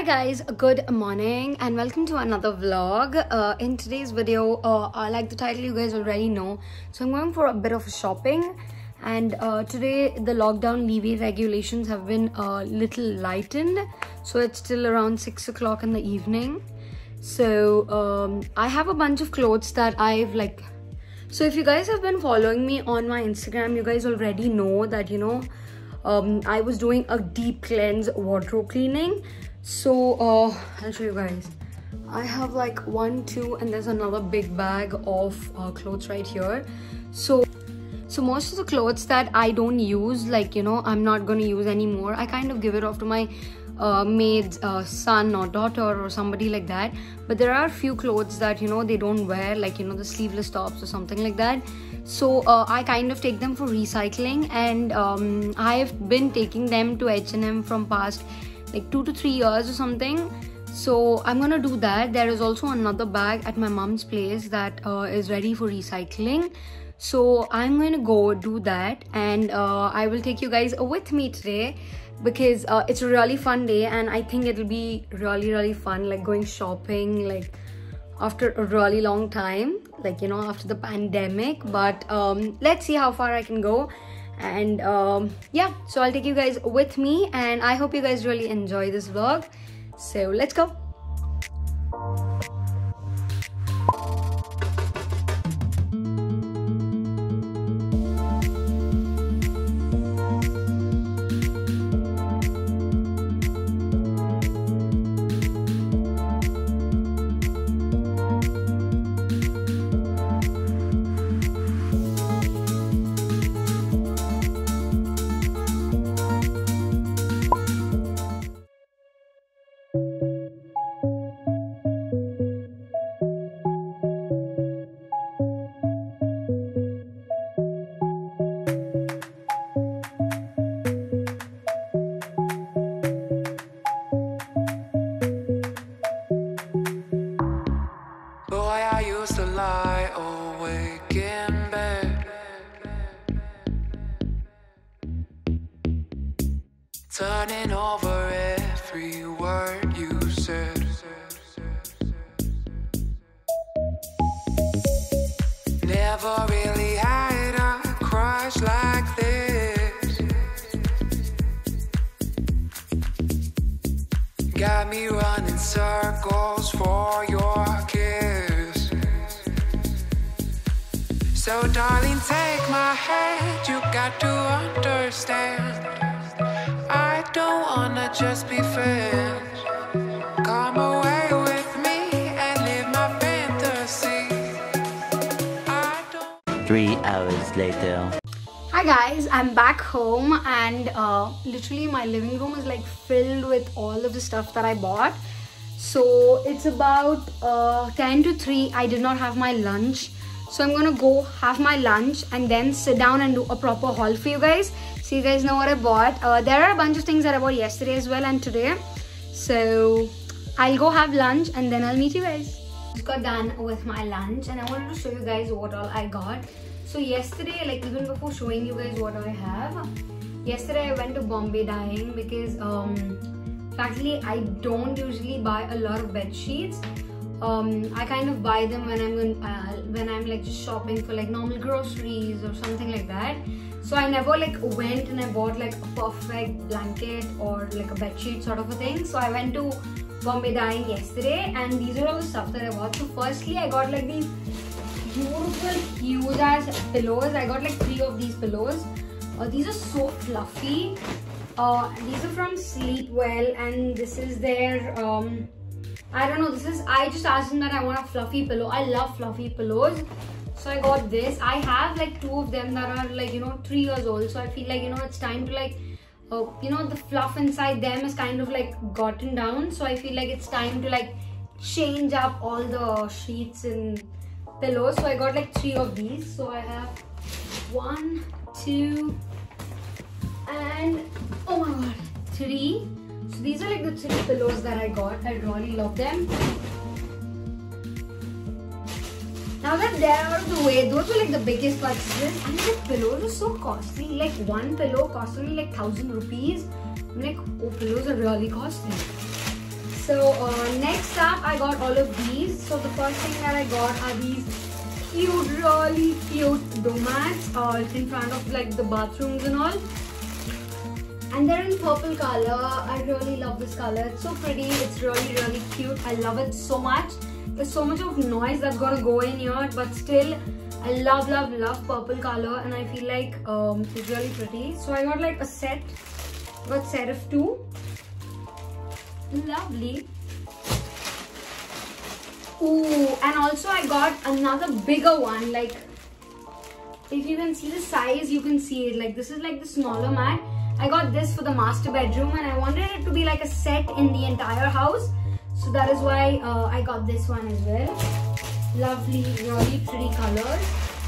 guys, good morning and welcome to another vlog. In today's video, like the title you guys already know, so I'm going for a bit of shopping, and today the lockdown levy regulations have been a little lightened, so it's still around 6 o'clock in the evening. So I have a bunch of clothes that I've so if you guys have been following me on my Instagram, you guys already know that I was doing a deep cleanse wardrobe cleaning. So I'll show you guys. I have like 1, 2 and there's another big bag of clothes right here. So most of the clothes that I don't use, I'm not gonna use anymore, I kind of give it off to my maid's son or daughter or somebody like that. But there are a few clothes that they don't wear, the sleeveless tops or something like that. So I kind of take them for recycling, and I've been taking them to H&M from past 2 to 3 years or something. So I'm gonna do that. There is also another bag at my mom's place that is ready for recycling, so I'm going to go do that, and I will take you guys with me today because it's a really fun day, and I think it'll be really fun, going shopping after a really long time, after the pandemic. But let's see how far I can go. And yeah, so I'll take you guys with me, and I hope you guys really enjoy this vlog. So let's go. Lie awake in bed, turning over every word you said. Never really had a crush like this. Got me running circles for your kiss. So darling, take my hand, you got to understand, I don't wanna just be friends. Come away with me and live my fantasy. 3 hours later. Hi guys, I'm back home, and literally my living room is filled with all of the stuff that I bought. So it's about 10 to 3. I did not have my lunch. So I'm gonna go have my lunch and then sit down and do a proper haul for you guys, so you guys know what I bought. There are a bunch of things that I bought yesterday as well and today. So I'll go have lunch and then I'll meet you guys. Just got done with my lunch, and I wanted to show you guys what all I got. So yesterday, even before showing you guys what I have, yesterday I went to Bombay dyeing because actually I don't usually buy a lot of bed sheets. I kind of buy them when I'm just shopping for normal groceries or something like that. So I never went and I bought a perfect blanket or a bed sheet sort of a thing. So I went to Bombay dyeing yesterday, and these are all the stuff that I bought. So firstly, I got these beautiful huge ass pillows. I got 3 of these pillows. These are so fluffy. These are from Sleepwell, and this is their I don't know, I just asked them that I want a fluffy pillow. I love fluffy pillows. So I got this. I have 2 of them that are 3 years old. So I feel it's time to the fluff inside them is kind of gotten down. So I feel it's time to change up all the sheets and pillows. So I got 3 of these. So I have 1, 2, and oh my god, 3. So these are the 3 pillows that I got. I really love them. Now that they're out of the way, those were the biggest purchases. And the pillows are so costly. One pillow costed me 1,000 rupees. I'm oh, pillows are really costly. So next up I got all of these. So the first thing that I got are these cute, really cute doormats in front of like the bathrooms and all. And they're in purple color. I really love this color. It's so pretty. It's really, really cute. I love it so much. There's so much of noise that's gonna go in here, but still I love, love, love purple color, and I feel like it's really pretty. So I got like a set. Got set of 2. Lovely. Ooh, and also I got another bigger one. Like, if you can see the size, you can see it. Like, this is like the smaller mat. I got this for the master bedroom, and I wanted it to be like a set in the entire house. So that is why I got this one as well. Lovely, really pretty colors.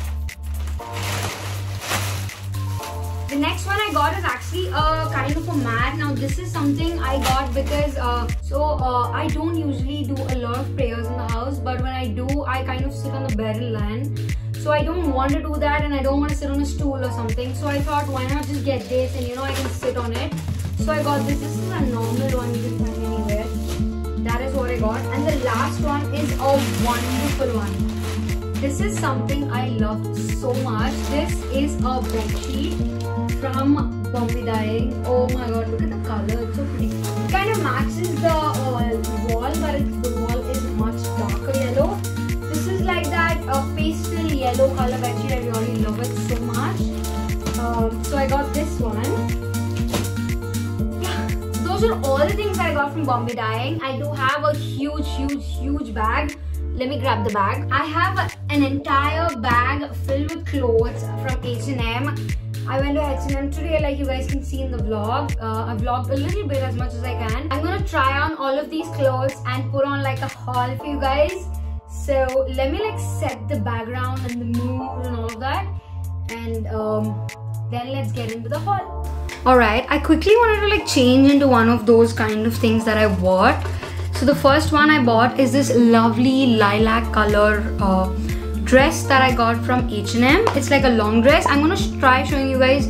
The next one I got is actually a kind of a mat. Now this is something I got because I don't usually do a lot of prayers in the house, but when I do, I kind of sit on the bed and land. So I don't want to do that, and I don't want to sit on a stool or something. So I thought, why not just get this, and I can sit on it. So I got this. This is a normal one you can find anywhere. That is what I got. And the last one is a wonderful one. This is something I love so much. This is a bedsheet from Bombay Dyeing. Oh my god, look at the color. It's so pretty. It kind of matches the wall, but the wall is much darker yellow. This is like that pastel yellow color bedsheet. I really love it so much. So I got this one. Yeah, those are all the things I got from Bombay Dyeing. I do have a huge bag. Let me grab the bag. I have an entire bag filled with clothes from H&M. I went to H&M today, like you guys can see in the vlog. I vlogged a little bit as much as I can. I'm gonna try on all of these clothes and put on like a haul for you guys. So let me like set the background and the mood and all of that, and then let's get into the haul. Alright, I quickly wanted to like change into one of those kind of things that I bought. So the first one I bought is this lovely lilac color dress that I got from H&M. It's like a long dress. I'm gonna try showing you guys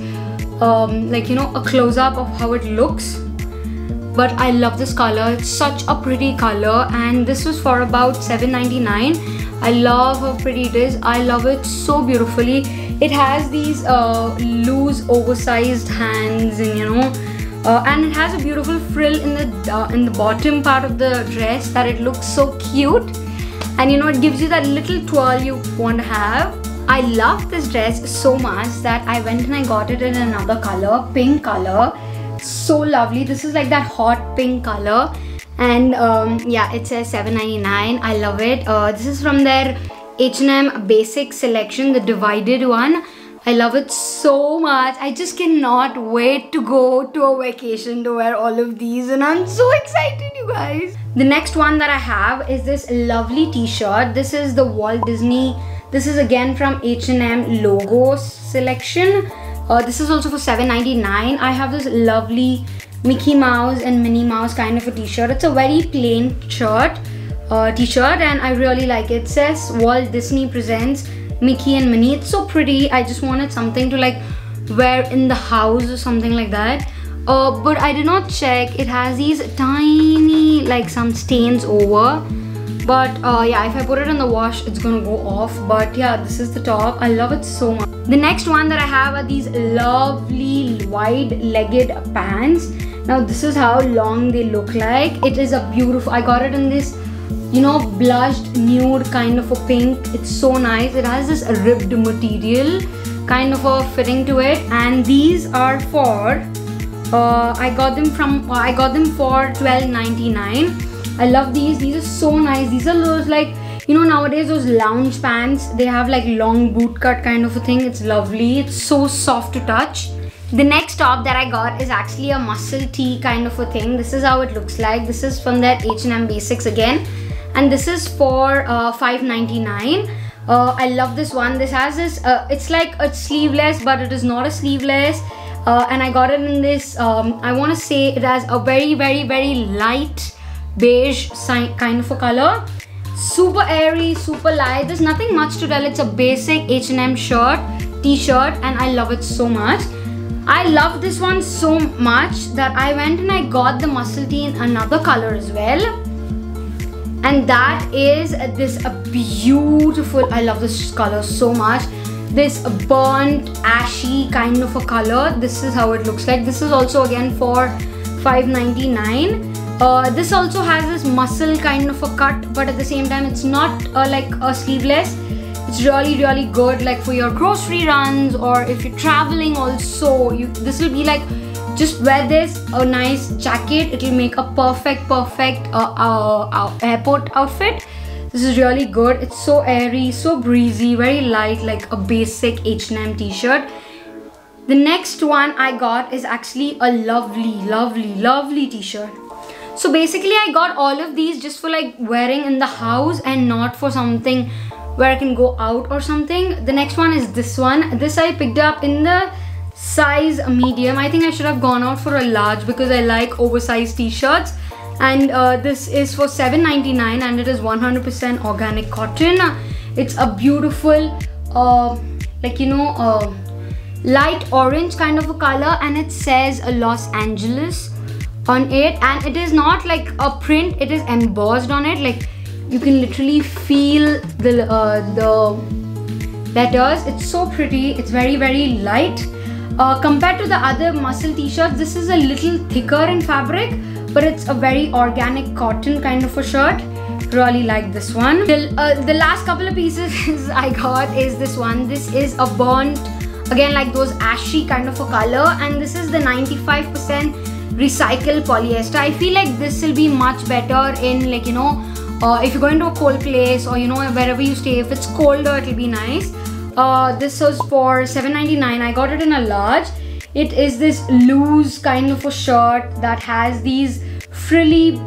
a close-up of how it looks. But I love this color. It's such a pretty color, and this was for about $7.99. I love how pretty it is. I love it so beautifully. It has these loose oversized hands, and and it has a beautiful frill in the bottom part of the dress that it looks so cute. And it gives you that little twirl you want to have. I love this dress so much that I went and I got it in another color, pink color. So lovely. This is like that hot pink color, and yeah, it says $7.99. I love it. This is from their H&M basic selection, the divided one. I love it so much. I just cannot wait to go to a vacation to wear all of these, and I'm so excited, you guys. The next one that I have is this lovely t-shirt. This is the Walt Disney. This is again from H&M logo selection. This is also for $7.99. I have this lovely Mickey Mouse and Minnie Mouse kind of a t-shirt. It's a very plain t-shirt, and I really like it. It says Walt Disney presents Mickey and Minnie. It's so pretty. I just wanted something to like wear in the house or something like that. But I did not check. It has these tiny like some stains over. But yeah, if I put it in the wash, it's gonna go off. But yeah, this is the top. I love it so much. The next one that I have are these lovely wide-legged pants. Now this is how long they look like. It is a beautiful, I got it in this, blushed nude kind of a pink. It's so nice. It has this ribbed material kind of a fitting to it. And these are for, I got them for $12.99. I love these. These are so nice. These are those like, nowadays those lounge pants, they have like long boot cut kind of a thing. It's lovely. It's so soft to touch. The next top that I got is actually a muscle tee kind of a thing. This is how it looks like. This is from that H&M Basics again. And this is for $5.99. I love this one. This has this, it's like a sleeveless, but it is not a sleeveless. And I got it in this, I want to say it has a very light beige kind of a color. Super airy, super light. There's nothing much to tell. It's a basic H&M shirt, t-shirt, and I love it so much. I love this one so much that I went and I got the muscle tee in another color as well. And that is this beautiful, I love this color so much. This burnt, ashy kind of a color. This is how it looks like. This is also again for $5.99. This also has this muscle kind of a cut, but at the same time it's not like a sleeveless. It's really good, like for your grocery runs, or if you're traveling also, this will be like, just wear this, a nice jacket, it will make a perfect airport outfit. This is really good. It's so airy, so breezy, very light, like a basic H&M t-shirt. The next one I got is actually a lovely t-shirt. So basically I got all of these just for like wearing in the house and not for something where I can go out or something. The next one is this one. This I picked up in the size medium. I think I should have gone out for a large because I like oversized t-shirts. And this is for $7.99 and it is 100% organic cotton. It's a beautiful light orange kind of a color, and it says Los Angeles on it, and it is not like a print, it is embossed on it. Like you can literally feel the letters. It's so pretty. It's very light. Compared to the other muscle t-shirts, this is a little thicker in fabric, but it's a very organic cotton kind of a shirt. Really like this one. The last couple of pieces I got is this one. This is a burnt, again like those ashy kind of a color, and this is the 95% recycled polyester. I feel like this will be much better in, like, if you're going to a cold place, or wherever you stay, if it's colder, it'll be nice. This was for $7.99. I got it in a large. It is this loose kind of a shirt that has these frilly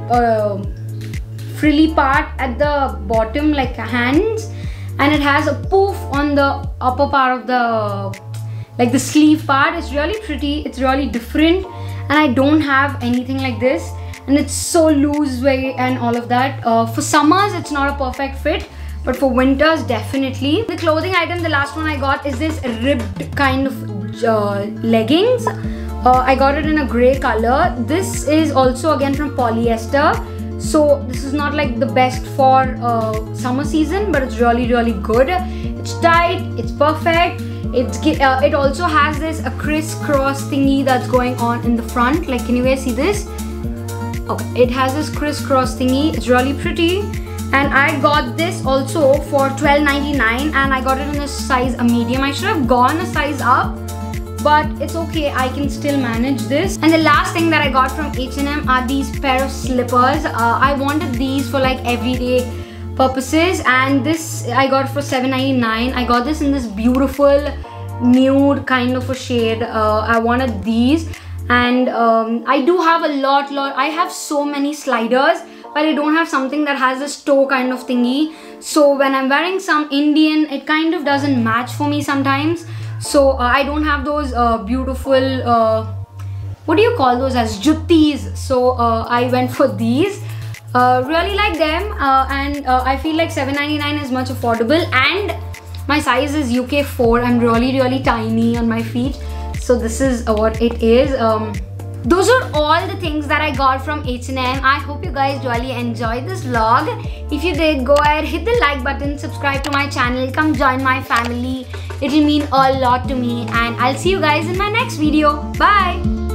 part at the bottom, like hands, and it has a poof on the upper part of the sleeve part. It's really pretty. It's really different, and I don't have anything like this, and it's so loose way and all of that. For summers it's not a perfect fit, but for winters definitely. The clothing item, the last one I got is this ribbed kind of leggings. I got it in a gray color. This is also again from polyester, so this is not like the best for summer season, but it's really good. It's tight, it's perfect. It also has this a crisscross thingy that's going on in the front. Like, can you guys see this? Okay, it has this crisscross thingy. It's really pretty. And I got this also for $12.99, and I got it in a size medium. I should have gone a size up, but it's okay, I can still manage this. And the last thing that I got from H&M are these pair of slippers. I wanted these for like everyday purposes, and this I got for $7.99. I got this in this beautiful nude kind of a shade. I wanted these, and I do have a lot. I have so many sliders, but I don't have something that has this toe kind of thingy. So when I'm wearing some Indian, it kind of doesn't match for me sometimes. So I don't have those beautiful, what do you call those, as juttis. So I went for these. Really like them, and I feel like $7.99 is much affordable, and my size is UK 4. I'm really tiny on my feet, so this is what it is. Those are all the things that I got from H&M. I hope you guys really enjoyed this vlog. If you did, go ahead, hit the like button, subscribe to my channel, come join my family. It will mean a lot to me, and I'll see you guys in my next video. Bye!